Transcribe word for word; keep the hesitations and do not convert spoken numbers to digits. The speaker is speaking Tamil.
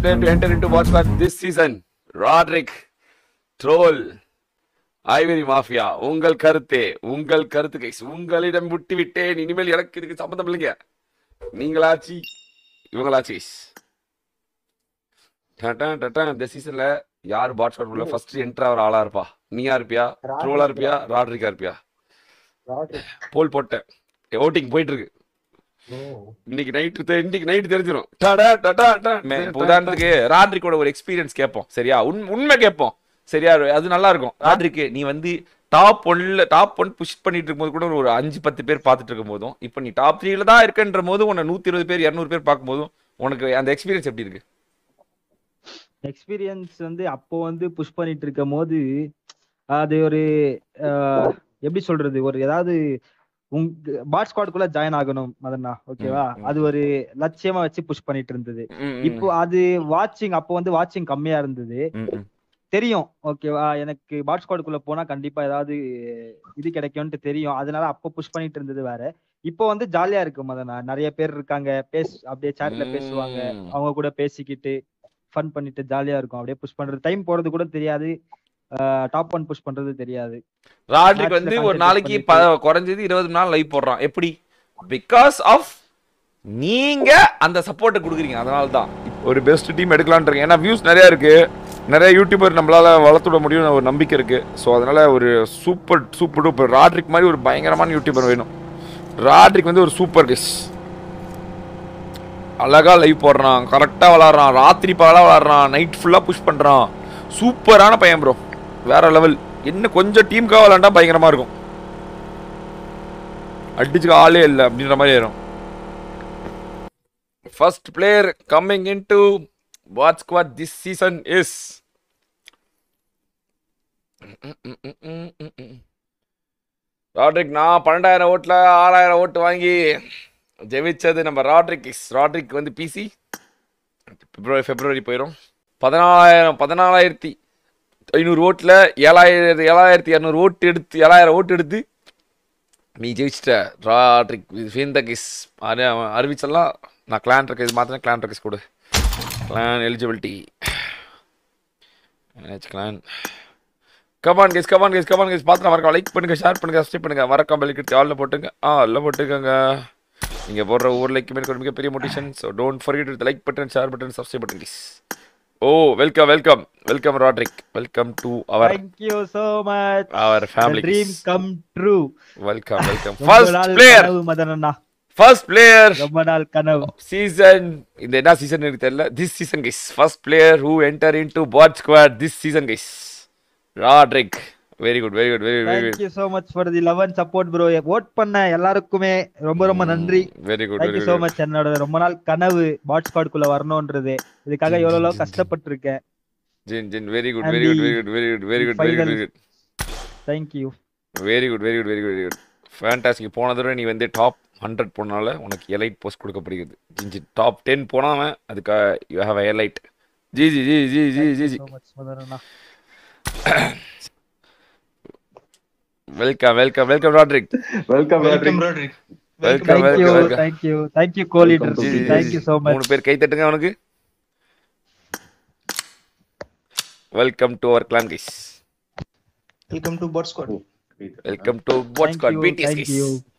player to enter into Botsquad this season. Rodrick, Troll, Ivory Mafia. உங்கள் கருத்து உங்கள் கருத்து கைஸ். உங்களிடம் விட்டு விட்டேன். இனிமேல் எனக்கு இதுக்கு சம்பந்தம் இல்லைங்க. நீங்களாச்சு இவங்களாச்சு. இந்த சீசன்ல யாரு Botsquad உள்ள ஃபர்ஸ்ட் என்டர் ஆகிற ஆளா இருப்பா? நீயா இருப்பியா, ட்ரோலா இருப்பியா, ராட்ரிக்கா இருப்பியா? போல் போட்டேன். ஓட்டிங் போயிட்டு இருக்கு. இன்னைக்கு நைட்டு இன்னைக்கு நைட்டு தெரிஞ்சிடும். உதாரணத்துக்கு ராட்ரிக்கோட ஒரு எக்ஸ்பீரியன்ஸ் கேட்போம் சரியா, உண்மை கேட்போம் சரியா, அது நல்லா இருக்கும். ராட்ரிக்கு நீ வந்து டாப் ஒன்ல டாப் ஒன் புஷ் பண்ணிட்டு இருக்கும் போது கூட ஒரு அஞ்சு பத்து பேர் பார்த்துட்டு இருக்கும் போதும், இப்போ நீ டாப் த்ரீல தான் இருக்குன்ற போது உன்னை நூத்தி இருபது பேர் இருநூறு பேர் பார்க்கும் போதும் உனக்கு அந்த எக்ஸ்பீரியன்ஸ் எப்படி இருக்கு? எக்ஸ்பீரியன்ஸ் வந்து அப்போ வந்து புஷ் பண்ணிட்டு இருக்கும் போது அது ஒரு எப்படி சொல்றது, ஒரு ஏதாவது உங்க Botsquadக்குள்ள ஜாயின் ஆகணும் மதனா, ஓகேவா? அது ஒரு லட்சியமா வச்சு புஷ் பண்ணிட்டு இருந்தது. இப்போ அது வாட்சிங், அப்போ வந்து வாட்சிங் கம்மியா இருந்தது தெரியும், ஓகேவா? எனக்கு Botsquadக்குள்ள போனா கண்டிப்பா ஏதாவது இது கிடைக்கும்னு தெரியும். அதனால அப்போ புஷ் பண்ணிட்டு இருந்தது வேற. இப்போ வந்து ஜாலியா இருக்கு மதனா, நிறைய பேர் இருக்காங்க, பேச அப்படியே சாட்ல பேசுவாங்க, அவங்க கூட பேசிக்கிட்டு ஃபன் பண்ணிட்டு ஜாலியா இருக்கும். அப்படியே புஷ் பண்றது டைம் போறது கூட தெரியாது, டாப் ஒன் புஷ் பண்றது தெரியாது. ராட்ரிக் வந்து ஒரு நாளைக்கு குறைஞ்சது இருபது நாள் லைவ் போடுறான். எப்படி? பிகாஸ் ஆஃப் நீங்க அந்த சப்போர்ட்டை கொடுக்குறீங்க. அதனால தான் ஒரு பெஸ்ட் டீம் எடுக்கலான்னு இருக்கேன். ஏன்னா வியூஸ் நிறைய இருக்கு, நிறைய யூடியூபர் நம்மளால வளர்த்துட முடியும் ஒரு நம்பிக்கை இருக்கு. ஸோ அதனால ஒரு சூப்பர் சூப்பர் டூப்பர் ராட்ரிக் மாதிரி ஒரு பயங்கரமான யூடியூபர் வேணும். ராட்ரிக் வந்து ஒரு சூப்பர் டிஷ், அழகா லைவ் போடுறான், கரெக்டா விளாடுறான், ராத்திரி பகலா விளாடுறான், நைட் ஃபுல்லா புஷ் பண்றான். சூப்பரான பையன் ப்ரோ, வேற லெவல். இன்னும் கொஞ்சம் டீமுக்காக விளாண்டா பயங்கரமா இருக்கும். அடிச்சுக்க ஆளே இல்லை அப்படின்ற மாதிரி ஆயிரும். First player coming into Botsquad this season is Rodrick. நான் பன்னெண்டாயிரம் ஓட்டுல ஆறாயிரம் ஓட்டு வாங்கி ஜெயிச்சது நம்ம ராட்ரிக். ராட்ரிக் வந்து பிசி பிப்ரவரி பிப்ரவரி போயிடும். பதினாலாயிரம் பதினாலாயிரத்தி ஐநூறு ஓட்டுல ஏழாயிரத்தி ஏழாயிரத்தி இரநூறு ஓட்டு எடுத்து ஏழாயிரம் ஓட்டு எடுத்து நீ ஜெயிச்சிட்ட ராட்ரிக். ஃபீந்தகிஸ் அறிவிச்செல்லாம் நான் கிளான் ரெக்கஸ் மாத்திரம் கிளான் ரெக்கஸ் கொடு. கிளான் எலிஜிபிலிட்டி கிளான் கமான் கேஸ் கமான் கேஸ் கமான் கேஸ் பார்த்து மறக்காம லைக் பண்ணுங்க, ஷேர் பண்ணுங்க, சப்ஸ்கிரைப் பண்ணுங்க, மறக்காம பெல்லுக்கு ஆல்ல போட்டுங்க. ஆ அல்ல போட்டுக்கோங்க. நீங்கள் போடுற ஒவ்வொரு லைக் மேலே மிகப்பெரிய motivation. So don't forget to like button, share button, subscribe button please. Oh welcome welcome welcome Rodrick, welcome to our. Thank you so much. Our family. The dream come true. Welcome welcome. First player மதனண்ணா, first player ரொம்ப நாள் கனவு. Season இந்த என்ன சீசன் எனக்கு தெரியல. This season guys, first player who enter into Botsquad this season guys, Rodrick. Very good very good very very good. Thank you so much for the love and support bro. vote பண்ண எல்லாருக்குமே ரொம்ப ரொம்ப நன்றி. Very good. Thank you so much. என்னோட ரொம்ப நாள் கனவு Botsquadக்குள்ள வரணும்ன்றது, இதுக்காக எவ்வளவு கஷ்டப்பட்டிருக்கேன். ஜின் ஜின் very good very good very good very good very good very good very good. Thank you. Very good very good very good very good. Fantastic. போன தடவை நீ வந்து டாப் ஹண்ட்ரட் போனால உனக்கு எலைட் போஸ்ட் கொடுக்கப்படுகிறது. ஜின் ஜின் டாப் டென் போனாவன் அதுக்கு you have a elite. G G G G G G G. Welcome, welcome, welcome, Rodrick. Welcome, welcome, Rodrick. Welcome, thank welcome, you, welcome. Thank you, thank you, co-leader. Thank you so much. மூணு பேர் கை தட்டுங்க அவனுக்கு. Welcome to our clan guys. Welcome to Botsquad. Welcome to Botsquad B T S guys.